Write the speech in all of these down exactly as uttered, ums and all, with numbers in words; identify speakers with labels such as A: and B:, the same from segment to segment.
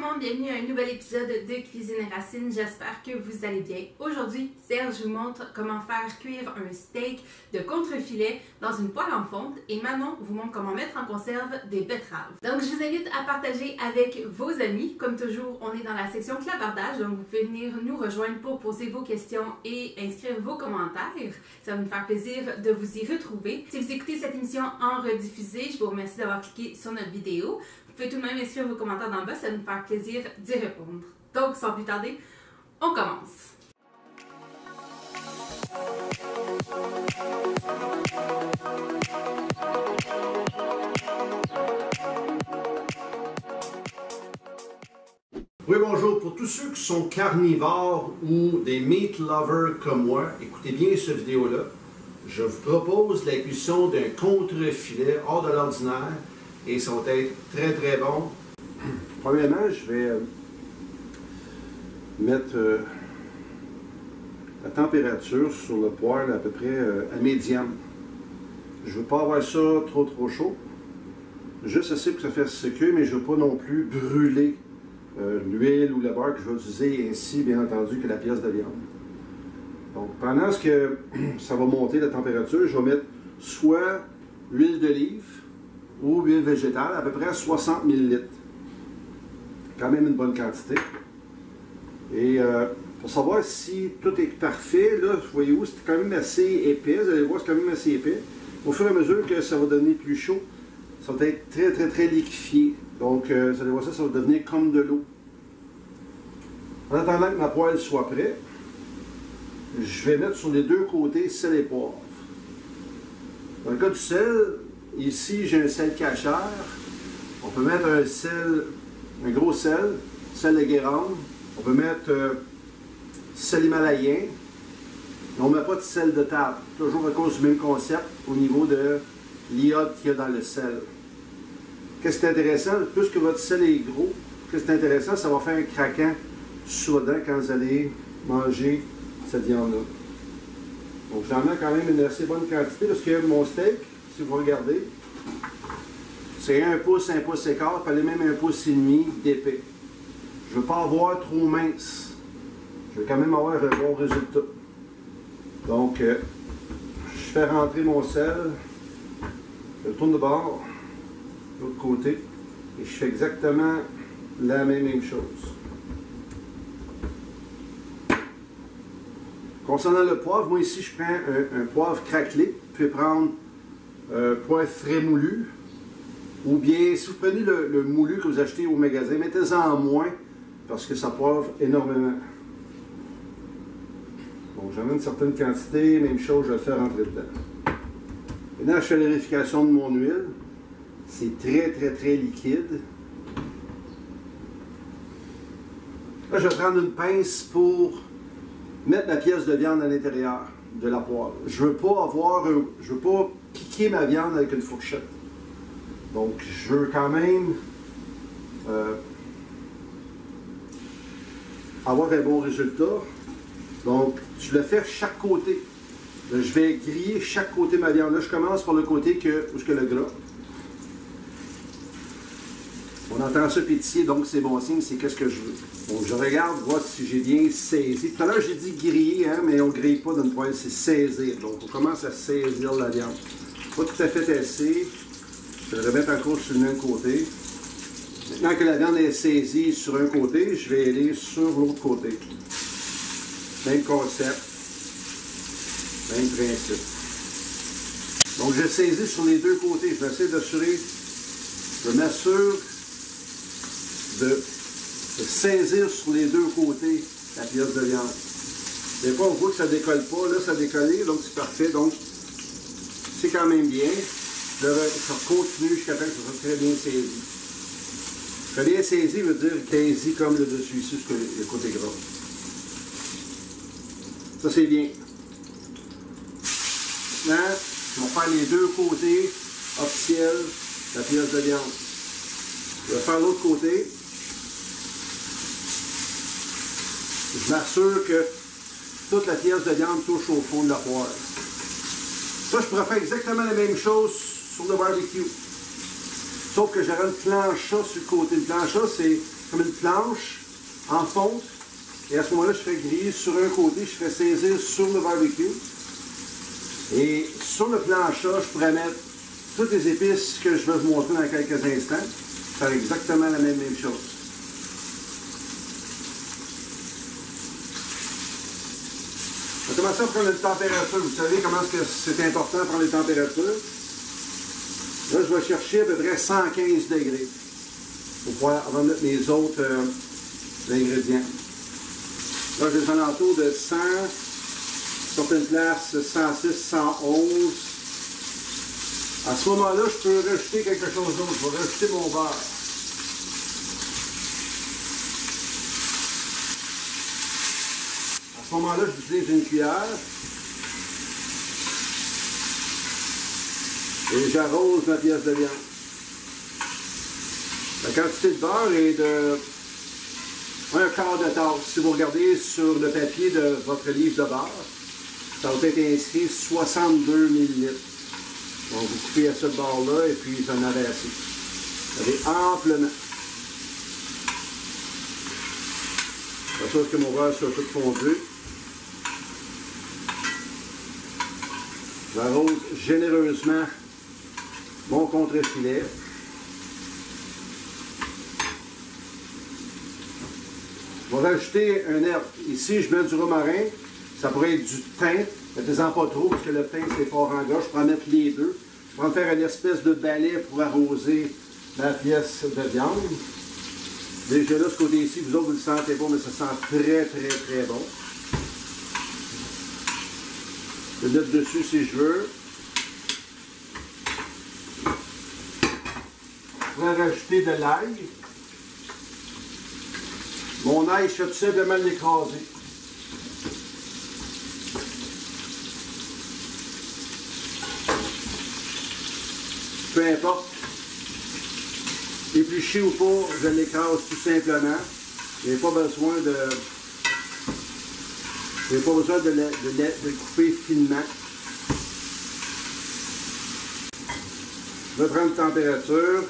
A: le monde, bienvenue à un nouvel épisode de Cuisine et Racines, j'espère que vous allez bien. Aujourd'hui, Serge vous montre comment faire cuire un steak de contrefilet dans une poêle en fonte et Manon vous montre comment mettre en conserve des betteraves. Donc je vous invite à partager avec vos amis. Comme toujours, on est dans la section clavardage, donc vous pouvez venir nous rejoindre pour poser vos questions et inscrire vos commentaires. Ça va nous faire plaisir de vous y retrouver. Si vous écoutez cette émission en rediffusée, je vous remercie d'avoir cliqué sur notre vidéo. Vous pouvez tout de même inscrire vos commentaires dans le bas, ça va nous faire plaisir d'y répondre. Donc, sans plus tarder, on commence!
B: Oui, bonjour. Pour tous ceux qui sont carnivores ou des meat lovers comme moi, écoutez bien cette vidéo-là. Je vous propose la cuisson d'un contre-filet hors de l'ordinaire et ça va être très très bon. Premièrement, je vais euh, mettre euh, la température sur le poêle à peu près euh, à médium. Je ne veux pas avoir ça trop trop chaud, juste assez pour que ça fasse cuire, mais je ne veux pas non plus brûler euh, l'huile ou le beurre que je vais utiliser, ainsi bien entendu que la pièce de viande. Donc pendant ce que ça va monter la température, je vais mettre soit huile d'olive ou huile végétale, à peu près soixante millilitres. Quand même une bonne quantité. Et euh, pour savoir si tout est parfait, là, voyez-vous, c'est quand même assez épais. Vous allez voir, c'est quand même assez épais. Au fur et à mesure que ça va devenir plus chaud, ça va être très, très, très liquéfié. Donc, euh, vous allez voir ça, ça va devenir comme de l'eau. En attendant que ma poêle soit prête, je vais mettre sur les deux côtés sel et poivre. Dans le cas du sel, ici j'ai un sel cachère. On peut mettre un sel, un gros sel, sel de Guérande. On peut mettre euh, sel himalayen. Mais on ne met pas de sel de table. Toujours à cause du même concept au niveau de l'iode qu'il y a dans le sel. Qu'est-ce qui est intéressant? Plus que votre sel est gros, qu'est-ce qui est intéressant? Ça va faire un craquant sur la dent quand vous allez manger cette viande-là. Donc j'en mets quand même une assez bonne quantité parce que mon steak, si vous regardez, c'est un pouce, un pouce et quart, puis même un pouce et demi d'épais. Je ne veux pas avoir trop mince. Je veux quand même avoir un bon résultat. Donc, euh, je fais rentrer mon sel, je le tourne de bord, de l'autre côté, et je fais exactement la même, même chose. Concernant le poivre, moi ici je prends un, un poivre craquelé. Vous pouvez prendre un poivre frais moulu. Ou bien, si vous prenez le, le moulu que vous achetez au magasin, mettez-en moins parce que ça poivre énormément. Bon, j'en ai une certaine quantité, même chose, je vais le faire rentrer dedans. Maintenant, je fais la vérification de mon huile. C'est très, très, très liquide. Là, je vais prendre une pince pour mettre ma pièce de viande à l'intérieur de la poêle. Je ne veux pas avoir, un, je veux pas piquer ma viande avec une fourchette. Donc, je veux quand même euh, avoir un bon résultat. Donc, je le fais chaque côté. Je vais griller chaque côté de ma viande. Là, je commence par le côté que, où est-ce que le gras. On entend ça pétiller, donc c'est bon signe, c'est qu'est-ce que je veux. Donc, je regarde, voir si j'ai bien saisi. Tout à l'heure, j'ai dit griller, hein, mais on ne grille pas dans une poêle, c'est saisir. Donc, on commence à saisir la viande. Pas tout à fait assez. Je vais le remettre encore sur le même côté. Maintenant que la viande est saisie sur un côté, je vais aller sur l'autre côté. Même concept. Même principe. Donc, je saisis sur les deux côtés. Je vais essayer d'assurer, je m'assure de, de saisir sur les deux côtés la pièce de viande. Des fois, on voit que ça ne décolle pas. Là, ça a décollé, donc c'est parfait. Donc, c'est quand même bien. Je continue jusqu'à temps que ça soit très bien saisi. Très bien saisi veut dire quasi comme le dessus ici, sur le côté gras. Ça, c'est bien. Maintenant, on va faire les deux côtés officiels de la pièce de viande. Je vais faire l'autre côté. Je m'assure que toute la pièce de viande touche au fond de la poêle. Ça, je pourrais faire exactement la même chose sur le barbecue. Sauf que j'aurai le plancha sur le côté. Le plancha, c'est comme une planche en fonte. Et à ce moment-là, je ferai griller sur un côté, je ferai saisir sur le barbecue. Et sur le plancha, je pourrais mettre toutes les épices que je vais vous montrer dans quelques instants. Faire exactement la même, même chose. On va commencer à prendre une température. Vous savez comment c'est important de prendre les températures. Là, je vais chercher à peu près cent quinze degrés pour pouvoir avant de mettre mes autres euh, ingrédients. Là, j'ai des alentours de cent, certaines places cent six, cent onze. À ce moment-là, je peux rajouter quelque chose d'autre. Je vais rajouter mon beurre. À ce moment-là, j'utilise une cuillère. Et j'arrose ma pièce de viande. La quantité de beurre est de un quart de tasse. Si vous regardez sur le papier de votre livre de beurre, ça va être inscrit soixante-deux millilitres. Donc vous coupez à ce beurre-là et puis vous en avez assez. Vous avez amplement. Je m'assure que mon beurre soit tout fondu. J'arrose généreusement mon contre-filet. Je vais rajouter un herbe. Ici, je mets du romarin. Ça pourrait être du thym. Mettez-en pas trop parce que le thym, c'est fort en gras. Je pourrais en mettre les deux. Je pourrais en faire une espèce de balai pour arroser ma pièce de viande. Déjà là, ce côté-ci, vous autres, vous ne le sentez pas, mais ça sent très, très, très bon. Je vais le mettre dessus si je veux. Je pourrais rajouter de l'ail. Mon ail, je fais tout simplement l'écraser. Peu importe. Épluché ou pas, je l'écrase tout simplement. Je n'ai pas besoin de. Je n'ai pas besoin de le, de, le, de le couper finement. Je vais prendre une température.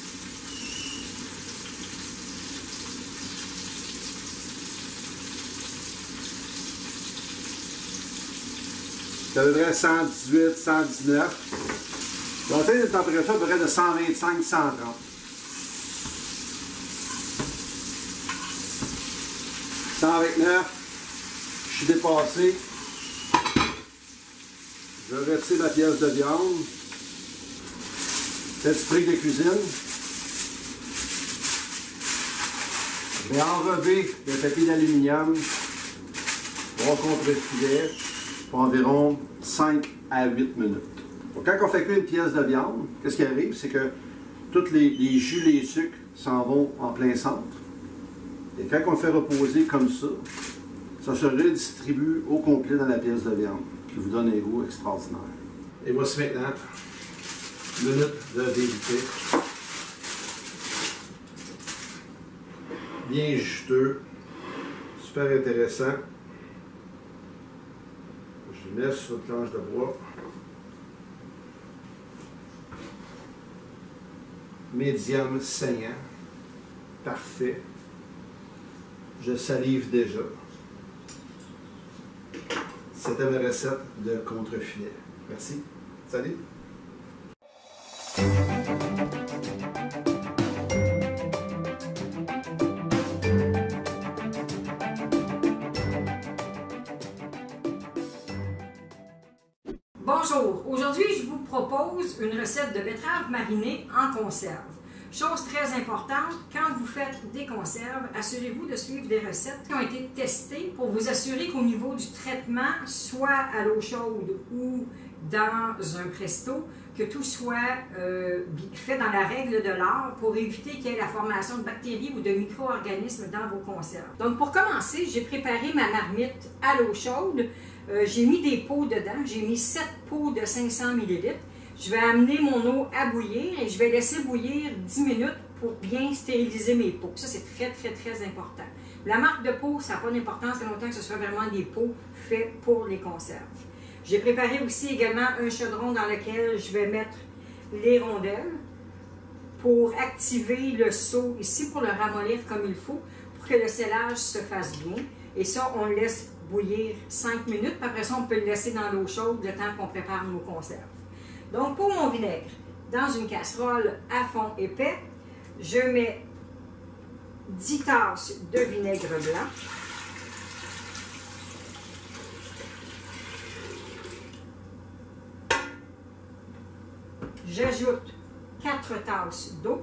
B: C'est à peu près cent dix-huit, cent dix-neuf. Je vais atteindre une température à peu près de cent vingt-cinq, cent trente. cent vingt-neuf, je suis dépassé. Je retire ma pièce de viande. Petit truc de cuisine. Je vais enlever le papier d'aluminium. Mon contre-filet pour environ cinq à huit minutes. Donc, quand on fait cuire une pièce de viande, qu'est-ce qui arrive? C'est que tous les, les jus, les sucres s'en vont en plein centre. Et quand on le fait reposer comme ça, ça se redistribue au complet dans la pièce de viande, qui vous donne un goût extraordinaire. Et voici maintenant, minute de vérité. Bien juteux, super intéressant. Je le mets sur une planche de bois. Médium saignant. Parfait. Je salive déjà. C'était ma recette de contre-filet. Merci. Salut.
C: Bonjour, aujourd'hui je vous propose une recette de betterave marinée en conserve. Chose très importante, quand vous faites des conserves, assurez-vous de suivre des recettes qui ont été testées pour vous assurer qu'au niveau du traitement, soit à l'eau chaude ou dans un presto, que tout soit euh, fait dans la règle de l'art pour éviter qu'il y ait la formation de bactéries ou de micro-organismes dans vos conserves. Donc pour commencer, j'ai préparé ma marmite à l'eau chaude. Euh, j'ai mis des pots dedans, j'ai mis sept pots de cinq cents millilitres. Je vais amener mon eau à bouillir et je vais laisser bouillir dix minutes pour bien stériliser mes pots. Ça, c'est très, très, très important. La marque de pot, ça n'a pas d'importance, c'est longtemps que ce soit vraiment des pots faits pour les conserves. J'ai préparé aussi également un chaudron dans lequel je vais mettre les rondelles. pour activer le seau ici, pour le ramollir comme il faut, pour que le scellage se fasse bien. Et ça, on le laisse bouillir cinq minutes, puis après ça, on peut le laisser dans l'eau chaude le temps qu'on prépare nos conserves. Donc, pour mon vinaigre, dans une casserole à fond épais, je mets dix tasses de vinaigre blanc. J'ajoute quatre tasses d'eau.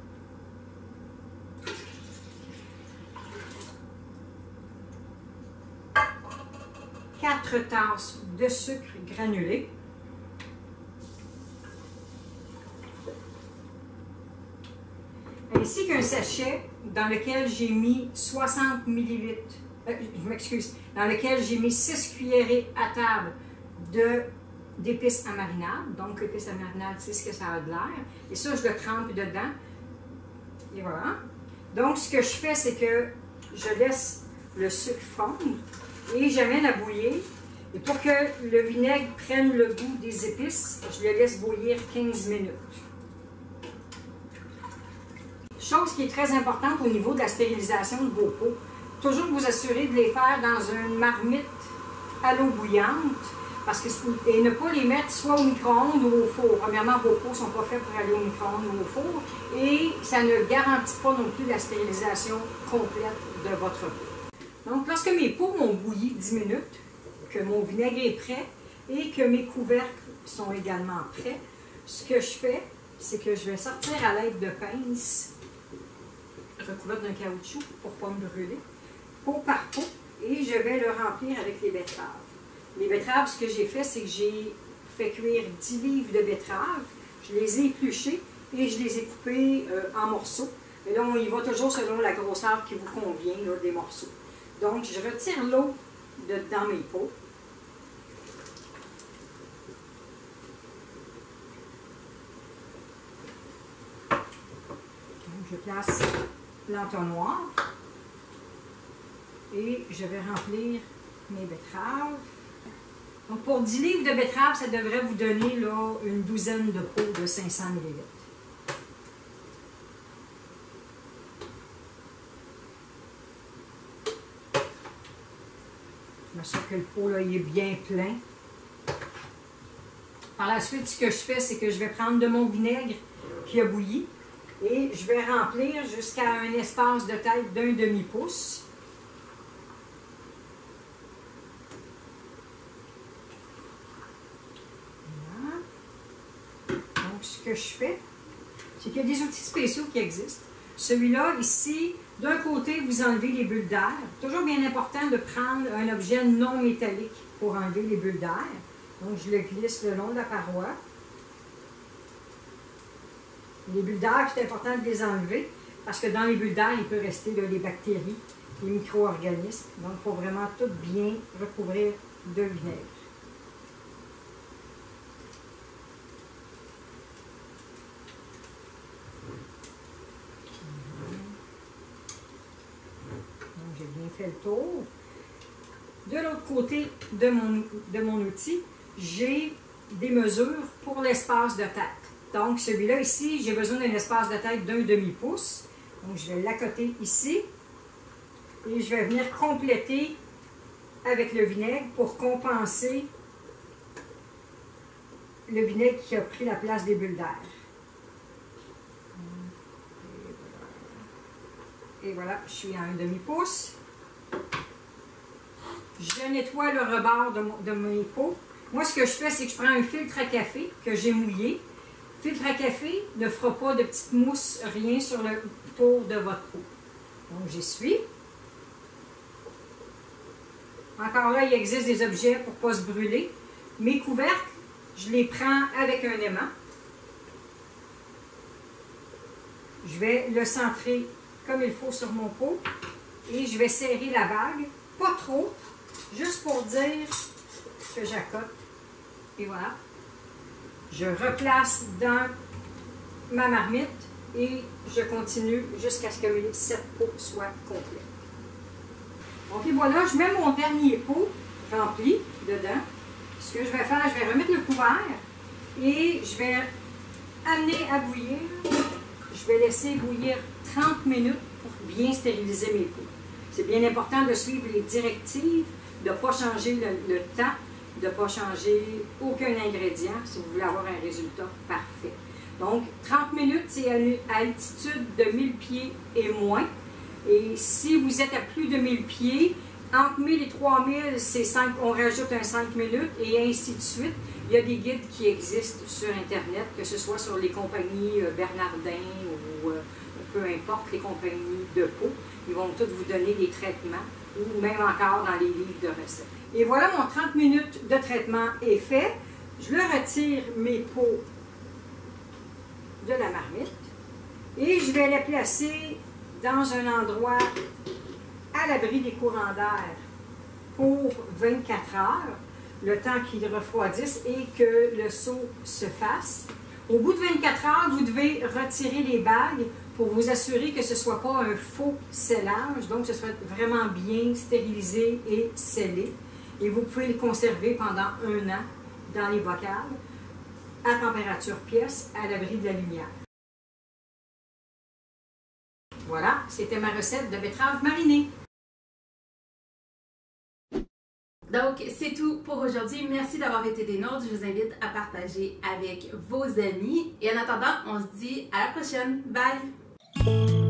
C: quatre tasses de sucre granulé. Ainsi qu'un sachet dans lequel j'ai mis soixante millilitres, euh, je m'excuse, dans lequel j'ai mis six cuillerées à table de d'épices à marinade. Donc, l'épice à marinade, c'est ce que ça a de l'air. Et ça, je le trempe dedans. Et voilà. Donc, ce que je fais, c'est que je laisse le sucre fondre et j'amène à bouillir. Et pour que le vinaigre prenne le goût des épices, je le laisse bouillir quinze minutes. Chose qui est très importante au niveau de la stérilisation de vos pots. Toujours vous assurer de les faire dans une marmite à l'eau bouillante. Parce que, et ne pas les mettre soit au micro-ondes ou au four. Premièrement, vos pots ne sont pas faits pour aller au micro-ondes ou au four. Et ça ne garantit pas non plus la stérilisation complète de votre pot. Donc, lorsque mes pots ont bouilli dix minutes, que mon vinaigre est prêt et que mes couvercles sont également prêts, ce que je fais, c'est que je vais sortir à l'aide de pinces recouvertes d'un caoutchouc pour ne pas me brûler, pot par pot, et je vais le remplir avec les betteraves. Les betteraves, ce que j'ai fait, c'est que j'ai fait cuire dix livres de betteraves. Je les ai épluchées et je les ai coupées euh, en morceaux. Mais là, on y va toujours selon la grosseur qui vous convient là, des morceaux. Donc, je retire l'eau de dans mes pots. Donc, je place l'entonnoir et je vais remplir mes betteraves. Donc, pour dix livres de betteraves, ça devrait vous donner là, une douzaine de pots de cinq cents millilitres. Je m'assure que le pot là, il est bien plein. Par la suite, ce que je fais, c'est que je vais prendre de mon vinaigre qui a bouilli et je vais remplir jusqu'à un espace de tête d'un demi-pouce. Ce que je fais, c'est qu'il y a des outils spéciaux qui existent. Celui-là, ici, d'un côté, vous enlevez les bulles d'air. Toujours bien important de prendre un objet non métallique pour enlever les bulles d'air. Donc, je le glisse le long de la paroi. Les bulles d'air, c'est important de les enlever parce que dans les bulles d'air, il peut rester là, les bactéries, les micro-organismes. Donc, il faut vraiment tout bien recouvrir de vinaigre. J'ai bien fait le tour. De l'autre côté de mon, de mon outil, j'ai des mesures pour l'espace de tête. Donc, celui-là ici, j'ai besoin d'un espace de tête d'un demi-pouce. Donc, je vais l'accoter ici. Et je vais venir compléter avec le vinaigre pour compenser le vinaigre qui a pris la place des bulles d'air. Et voilà, je suis à un demi-pouce. Je nettoie le rebord de, mon, de mes pots. Moi, ce que je fais, c'est que je prends un filtre à café que j'ai mouillé. Le filtre à café ne fera pas de petite mousse, rien sur le tour de votre pot. Donc, j'essuie. Encore là, il existe des objets pour ne pas se brûler. Mes couvercles, je les prends avec un aimant. Je vais le centrer comme il faut sur mon pot et je vais serrer la bague, pas trop, juste pour dire que j'accote. Et voilà. Je replace dans ma marmite et je continue jusqu'à ce que mes sept pots soient complets. Donc et voilà, je mets mon dernier pot rempli dedans. Ce que je vais faire, je vais remettre le couvert et je vais amener à bouillir je vais laisser bouillir trente minutes pour bien stériliser mes pots. C'est bien important de suivre les directives, de ne pas changer le, le temps, de ne pas changer aucun ingrédient si vous voulez avoir un résultat parfait. Donc, trente minutes, c'est à altitude de mille pieds et moins. Et si vous êtes à plus de mille pieds, entre mille et trois mille, c'est cinq, on rajoute un cinq minutes et ainsi de suite. Il y a des guides qui existent sur Internet, que ce soit sur les compagnies Bernardin ou euh, peu importe les compagnies de peau. Ils vont tous vous donner des traitements ou même encore dans les livres de recettes. Et voilà, mon trente minutes de traitement est fait. Je le retire mes pots de la marmite et je vais les placer dans un endroit à l'abri des courants d'air pour vingt-quatre heures, le temps qu'ils refroidissent et que le seau se fasse. Au bout de vingt-quatre heures, vous devez retirer les bagues pour vous assurer que ce ne soit pas un faux scellage, donc ce soit vraiment bien stérilisé et scellé. Et vous pouvez les conserver pendant un an dans les bocals, à température pièce, à l'abri de la lumière. Voilà, c'était ma recette de betterave marinée.
A: Donc, c'est tout pour aujourd'hui. Merci d'avoir été des nôtres. Je vous invite à partager avec vos amis. Et en attendant, on se dit à la prochaine. Bye!